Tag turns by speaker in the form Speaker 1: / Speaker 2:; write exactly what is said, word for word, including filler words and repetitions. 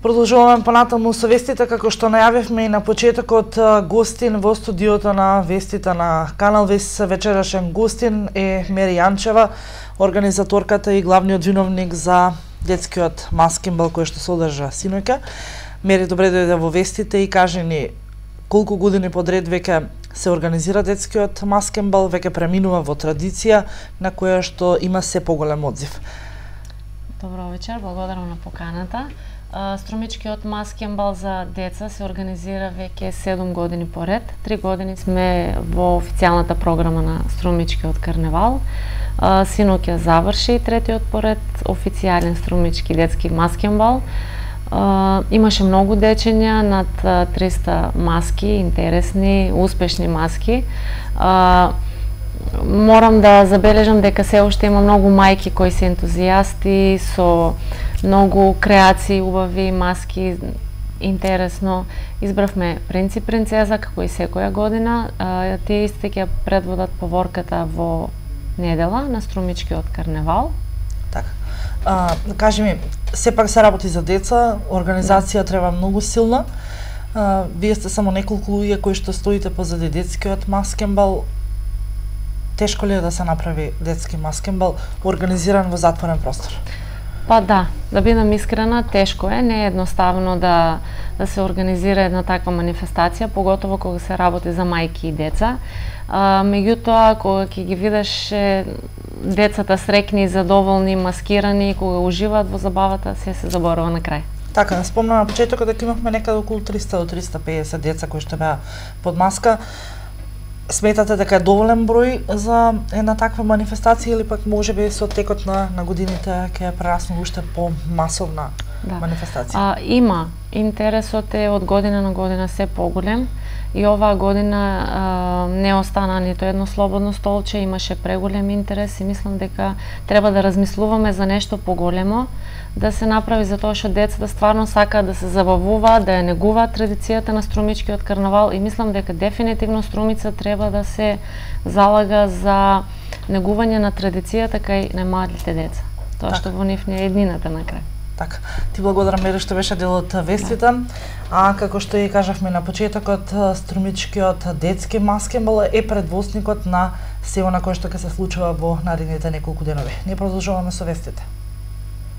Speaker 1: Продолжуваме понатаму со вестите, како што најавивме и на почетокот. Гостин во студиото на вестите на Канал Вест вечерашен гостин е Мери Јанчева, организаторката и главниот виновник за детскиот маскенбал кој што се одржа синоќа. Мери, добре дојде во вестите и кажи ни колку години подред веќе се организира детскиот маскенбал, веќе преминува во традиција на која што има се поголем одзив.
Speaker 2: Добро вечер, благодарам на поканата. Струмичкиот маскенбал за деца се организира веќе седум години поред. Три години сме во официјалната програма на Струмичкиот карневал. Синоќа заврши третиот поред официјален струмички детски маскенбал. Имаше многу дечења, над триста маски, интересни, успешни маски. Морам да забележам дека се уште има многу мајки кои се ентузијасти со многу креации, убави маски, интересно. Избравме принц и принцеза како и секоја година. Тие исти ќе предводат поворката во недела на Струмичкиот карневал.
Speaker 1: Така. А, кажи ми, сепак се работи за деца, организација треба многу силна. А, вие сте само неколку луѓе кои што стоите позади детскиот маскенбал. Тешко ли е да се направи детски маскенбал организиран во затворен простор?
Speaker 2: Па да, да бидам искрена, тешко е, не е едноставно да, да се организира една таква манифестација, поготово кога се работи за мајки и деца. А, меѓутоа, кога ќе ги видиш е, децата среќни, задоволни, маскирани, кога уживаат во забавата, се се заборува на крај.
Speaker 1: Така, спомнам на почетокот дека имавме некаде околу триста до триста и педесет деца кои што беа под маска. Сметате дека е доволен број за една таква манифестација или пак можеби со текот на, на годините ќе прерасне уште по масовна да. манифестација?
Speaker 2: А, има. Интересот е од година на година се поголем и оваа година а, не остана нито едно слободно столче, имаше преголем интерес и мислам дека треба да размислуваме за нешто поголемо, да се направи за тоа што децата стварно сакаат да се забавуваат, да ја негуваат традицијата на Струмичкиот карнавал и мислам дека дефинитивно Струмица треба да се залага за негување на традицијата кај најмалите деца. Тоа што во нив не е еднината на крај.
Speaker 1: Така, ти благодарам, Мери, што беше дел од вестите. А како што и кажавме на почетокот, Струмичкиот детски маскенбал е предвостникот на сево на кој што ќе се случува во наредните неколку денови. Ние продолжуваме со вестите.